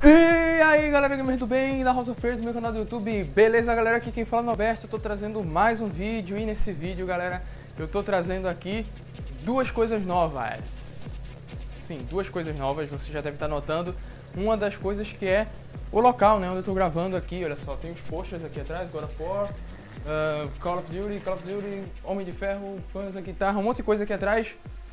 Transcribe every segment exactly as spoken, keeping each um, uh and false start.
E aí galera, gamers do bem, da House of Players, do meu canal do YouTube. Beleza galera, aqui quem fala é o Alberto. Eu tô trazendo mais um vídeo e nesse vídeo galera, eu tô trazendo aqui duas coisas novas. Sim, duas coisas novas, você já deve estar notando. Uma das coisas que é o local, né, onde eu tô gravando aqui. Olha só, tem os posters aqui atrás, God of War, uh, Call of Duty, Call of Duty, Homem de Ferro, Panza, guitarra, um monte de coisa aqui atrás.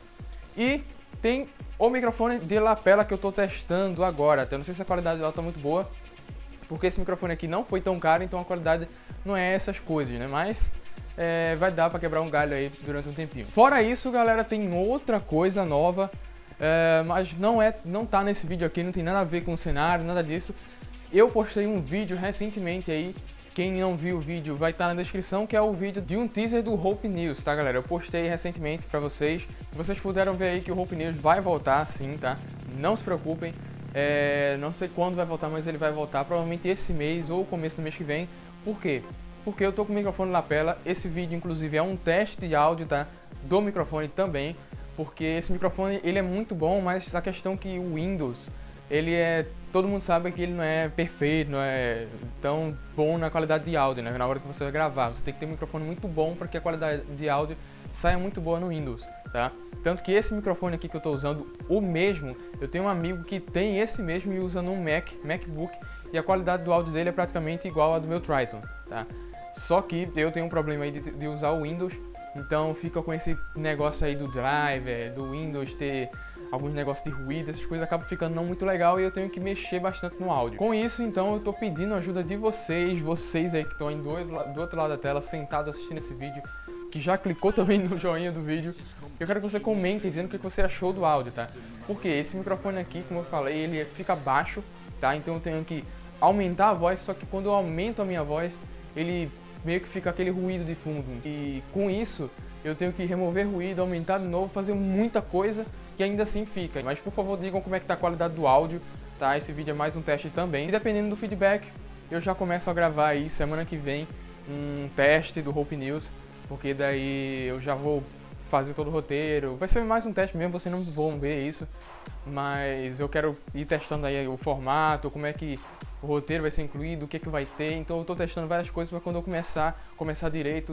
E tem o microfone de lapela que eu tô testando agora. Eu não sei se a qualidade dela tá muito boa, porque esse microfone aqui não foi tão caro, então a qualidade não é essas coisas, né? Mas é, vai dar pra quebrar um galho aí durante um tempinho. Fora isso, galera, tem outra coisa nova, é, mas não, é, não tá nesse vídeo aqui, não tem nada a ver com o cenário, nada disso. Eu postei um vídeo recentemente aí, quem não viu o vídeo vai estar na descrição, que é o vídeo de um teaser do Hope News, tá galera? Eu postei recentemente pra vocês, vocês puderam ver aí que o Hope News vai voltar sim, tá? Não se preocupem, é... não sei quando vai voltar, mas ele vai voltar, provavelmente esse mês ou começo do mês que vem. Por quê? Porque eu tô com o microfone lapela, esse vídeo inclusive é um teste de áudio, tá? Do microfone também, porque esse microfone ele é muito bom, mas a questão é que o Windows, ele é... todo mundo sabe que ele não é perfeito, não é tão bom na qualidade de áudio, né? Na hora que você vai gravar, você tem que ter um microfone muito bom para que a qualidade de áudio saia muito boa no Windows, tá? Tanto que esse microfone aqui que eu estou usando, o mesmo, eu tenho um amigo que tem esse mesmo e usa num Mac, MacBook, e a qualidade do áudio dele é praticamente igual à do meu Triton, tá? Só que eu tenho um problema aí de, de usar o Windows, então fica com esse negócio aí do driver, do Windows ter alguns negócios de ruído, essas coisas acabam ficando não muito legal e eu tenho que mexer bastante no áudio. Com isso, então, eu tô pedindo a ajuda de vocês, vocês aí que estão aí do, do outro lado da tela, sentado assistindo esse vídeo, que já clicou também no joinha do vídeo. Eu quero que você comente dizendo o que você achou do áudio, tá? Porque esse microfone aqui, como eu falei, ele fica baixo, tá? Então eu tenho que aumentar a voz, só que quando eu aumento a minha voz, ele meio que fica aquele ruído de fundo. E com isso, eu tenho que remover ruído, aumentar de novo, fazer muita coisa que ainda assim fica. Mas por favor digam como é que tá a qualidade do áudio, tá? Esse vídeo é mais um teste também. E dependendo do feedback, eu já começo a gravar aí semana que vem um teste do Hope News, porque daí eu já vou fazer todo o roteiro. Vai ser mais um teste mesmo, vocês não vão ver isso, mas eu quero ir testando aí o formato, como é que o roteiro vai ser incluído, o que é que vai ter. Então eu tô testando várias coisas para quando eu começar, começar direito.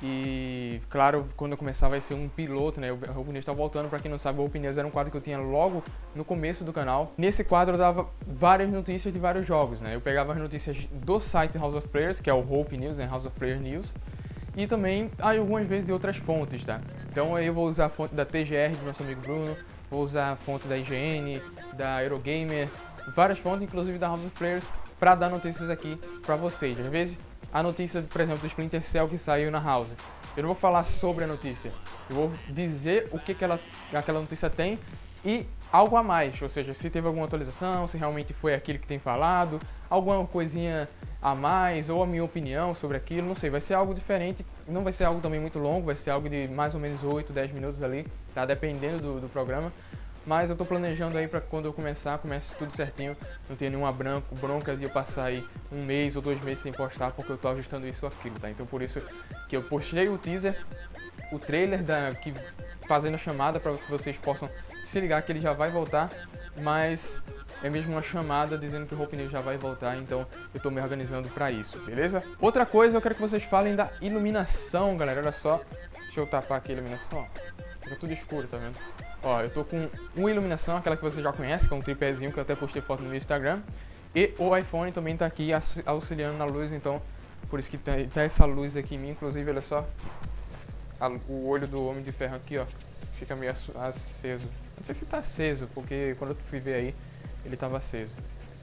E claro, quando eu começar vai ser um piloto, né? O Hope News tá voltando, pra quem não sabe, o Hope News era um quadro que eu tinha logo no começo do canal. Nesse quadro eu dava várias notícias de vários jogos, né? Eu pegava as notícias do site House of Players, que é o Hope News, né? House of Players News. E também algumas vezes de outras fontes, tá? Então aí eu vou usar a fonte da T G R do nosso amigo Bruno, vou usar a fonte da I G N, da Eurogamer, várias fontes, inclusive da House of Players, pra dar notícias aqui pra vocês. Às vezes a notícia, por exemplo, do Splinter Cell que saiu na House, eu não vou falar sobre a notícia, eu vou dizer o que, que ela, aquela notícia tem e algo a mais, ou seja, se teve alguma atualização, se realmente foi aquilo que tem falado, alguma coisinha a mais, ou a minha opinião sobre aquilo, não sei, vai ser algo diferente, não vai ser algo também muito longo, vai ser algo de mais ou menos oito, dez minutos ali, tá, dependendo do, do programa. Mas eu tô planejando aí pra quando eu começar, comece tudo certinho, não tenha nenhuma branco, bronca de eu passar aí um mês ou dois meses sem postar, porque eu tô ajustando isso ou aquilo, tá? Então por isso que eu postei o teaser, o trailer da, que, fazendo a chamada para que vocês possam se ligar que ele já vai voltar, mas é mesmo uma chamada dizendo que o Hope News já vai voltar, então eu tô me organizando pra isso, beleza? Outra coisa, eu quero que vocês falem da iluminação, galera, olha só, deixa eu tapar aqui a iluminação, ó. Fica tudo escuro, tá vendo? Ó, eu tô com uma iluminação, aquela que você já conhece, que é um tripézinho que eu até postei foto no meu Instagram. E o iPhone também tá aqui auxiliando na luz, então por isso que tá, tá essa luz aqui em mim. Inclusive, olha só, a, o olho do Homem de Ferro aqui, ó, fica meio aceso. Não sei se tá aceso, porque quando eu fui ver aí, ele tava aceso.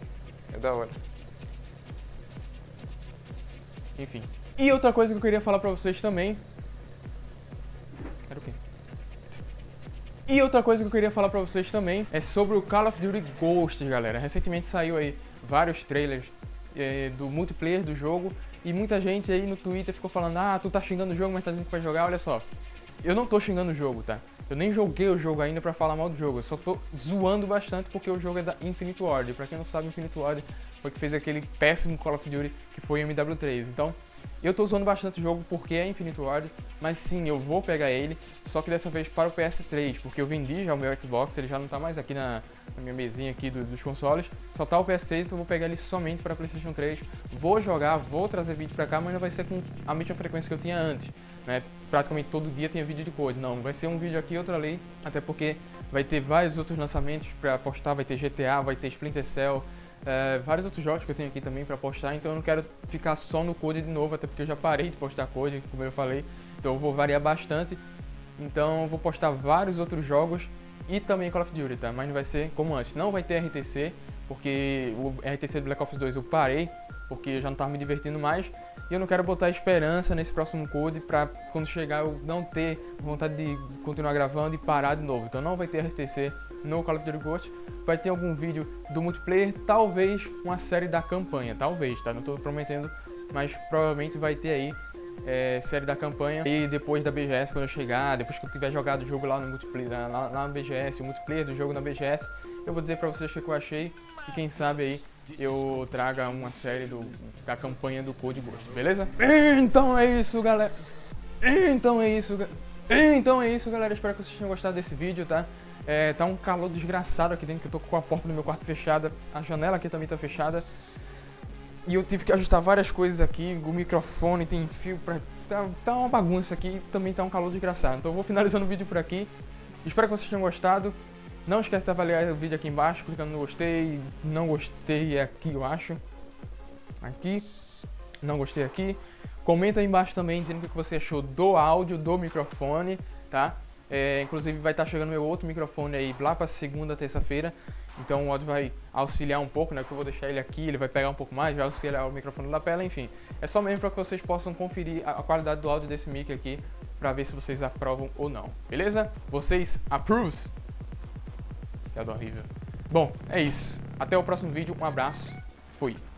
É da hora. Enfim. E outra coisa que eu queria falar pra vocês também... Era o quê? E outra coisa que eu queria falar pra vocês também é sobre o Call of Duty Ghosts, galera. Recentemente saiu aí vários trailers é, do multiplayer do jogo e muita gente aí no Twitter ficou falando: ah, tu tá xingando o jogo, mas tá dizendo que vai jogar. Olha só, eu não tô xingando o jogo, tá? Eu nem joguei o jogo ainda pra falar mal do jogo, eu só tô zoando bastante porque o jogo é da Infinite Ward. Pra quem não sabe, Infinite Ward foi que fez aquele péssimo Call of Duty que foi M W três. Então, Eu tô usando bastante o jogo porque é Infinite Ward, mas sim, eu vou pegar ele, só que dessa vez para o P S três, porque eu vendi já o meu Xbox, ele já não tá mais aqui na, na minha mesinha aqui do, dos consoles, só tá o P S três, então eu vou pegar ele somente para PlayStation três, vou jogar, vou trazer vídeo pra cá, mas não vai ser com a mesma frequência que eu tinha antes, né? Praticamente todo dia tinha vídeo de code, não, vai ser um vídeo aqui, outro ali, até porque vai ter vários outros lançamentos pra postar, vai ter G T A, vai ter Splinter Cell, é, vários outros jogos que eu tenho aqui também pra postar, então eu não quero ficar só no code de novo, até porque eu já parei de postar code, como eu falei, então eu vou variar bastante, então eu vou postar vários outros jogos e também Call of Duty, tá? Mas não vai ser como antes, não vai ter R T C, porque o R T C do Black Ops dois eu parei, porque eu já não tava me divertindo mais, e eu não quero botar esperança nesse próximo code pra quando chegar eu não ter vontade de continuar gravando e parar de novo. Então não vai ter R T C no Call of Duty Ghost, vai ter algum vídeo do multiplayer, talvez uma série da campanha, talvez, tá? Não tô prometendo, mas provavelmente vai ter aí é, série da campanha. E depois da B G S, quando eu chegar, depois que eu tiver jogado o jogo lá no multiplayer, lá, lá no B G S, o multiplayer do jogo na B G S, eu vou dizer pra vocês o que eu achei e quem sabe aí eu traga uma série do, da campanha do Code Ghost, beleza? Então é isso, galera. Então é isso, então é isso, galera. Espero que vocês tenham gostado desse vídeo, tá? É, tá um calor desgraçado aqui dentro, que eu tô com a porta do meu quarto fechada, a janela aqui também tá fechada. E eu tive que ajustar várias coisas aqui, o microfone tem fio pra... Tá, tá uma bagunça aqui, também tá um calor desgraçado. Então eu vou finalizando o vídeo por aqui. Espero que vocês tenham gostado. Não esquece de avaliar o vídeo aqui embaixo, clicando no gostei, não gostei é aqui, eu acho. Aqui, não gostei aqui. Comenta aí embaixo também dizendo o que você achou do áudio, do microfone, tá? É, inclusive vai estar chegando meu outro microfone aí lá para segunda, terça-feira. Então o áudio vai auxiliar um pouco, né? Porque eu vou deixar ele aqui, ele vai pegar um pouco mais, vai auxiliar o microfone da lapela, enfim. É só mesmo para que vocês possam conferir a qualidade do áudio desse mic aqui, para ver se vocês aprovam ou não, beleza? Vocês approves? Que é horrível. Bom, é isso. Até o próximo vídeo. Um abraço. Fui.